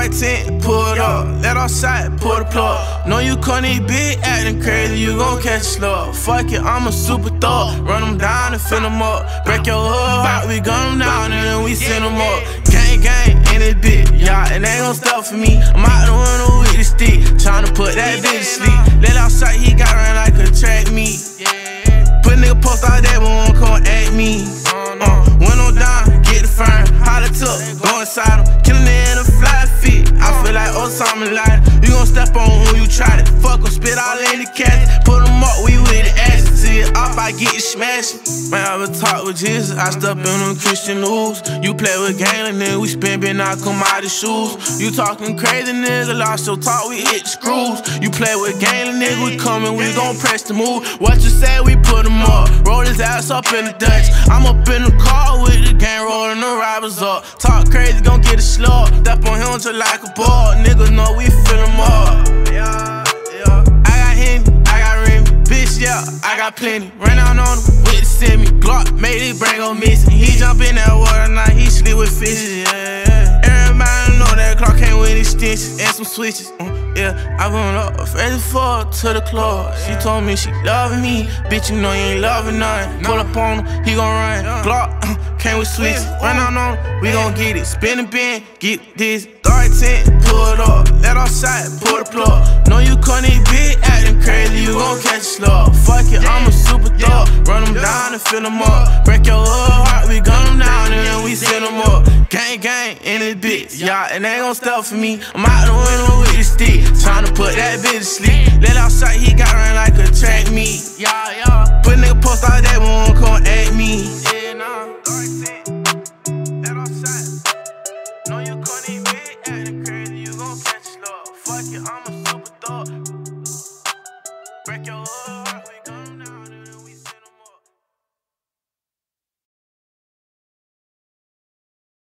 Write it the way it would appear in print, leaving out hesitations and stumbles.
Actin, pull it up. Let outside, pull the plug. Know you couldn't eat big, acting crazy, you gon' catch a slug. Fuck it, I'm a super thug. Run them down and fill them up. Break your hood out, we gun them down and then we send them up. Gang, gang, in this bitch, yeah, it ain't gon' stop for me. I'm out the window with the stick, tryna put that bitch to sleep. Let outside, he got around like a track meet. Put nigga post out there, but won't come at me. Window down, get the fern, holla tuck, go inside him, killin' it in a fly fit. I feel like Osama Light. You gon' step on who you try to fuck em, spit all in the cat. Put them up, we with the ass. See it off, I get it smashing. Man, I ever talk with Jesus, I step in them Christian news. You play with gang, and then we spin, been out, come out of shoes. You talking crazy, nigga, lost your talk, we hit the screws. You play with gang, and nigga, we coming, we gon' press the move. What you say, we put him up. Roll his ass up in the Dutch. I'm up in the car with the gang, rolling the robbers up. Talk crazy, gon' get a slug. Step on him just like a ball. Niggas know we fill him up. Yeah, yeah. I got Henny, I got Remy. Bitch, yeah, I got plenty. Ran out on him with the semi. Glock made his brain go missing. He jump in that water, now he sleep with fishes. Yeah. Everybody know that clock came with extensions and some switches. Yeah, I went up, ready for to the club. She told me she loving me. Bitch, you know you ain't loving nothing. Pull up on him, he gon' run. Glock, came with switches. Run out on him, we gon' get it. Spin the bin, get this. Actin, pull it up. Let outside, pull the plug. Know you couldn't eat big, acting crazy, you gon' catch a slug. Fuck it, I'm a super thug. Run them down and fill them up. Break your hood heart, we gun them down and then we send them up. Gang, gang, in this bitch, yeah, it ain't gon' stop for me. I'm out the window with the stick, tryna put that bitch to sleep. Let outside, he got around like a track meet. Yeah, yeah. Put nigga post out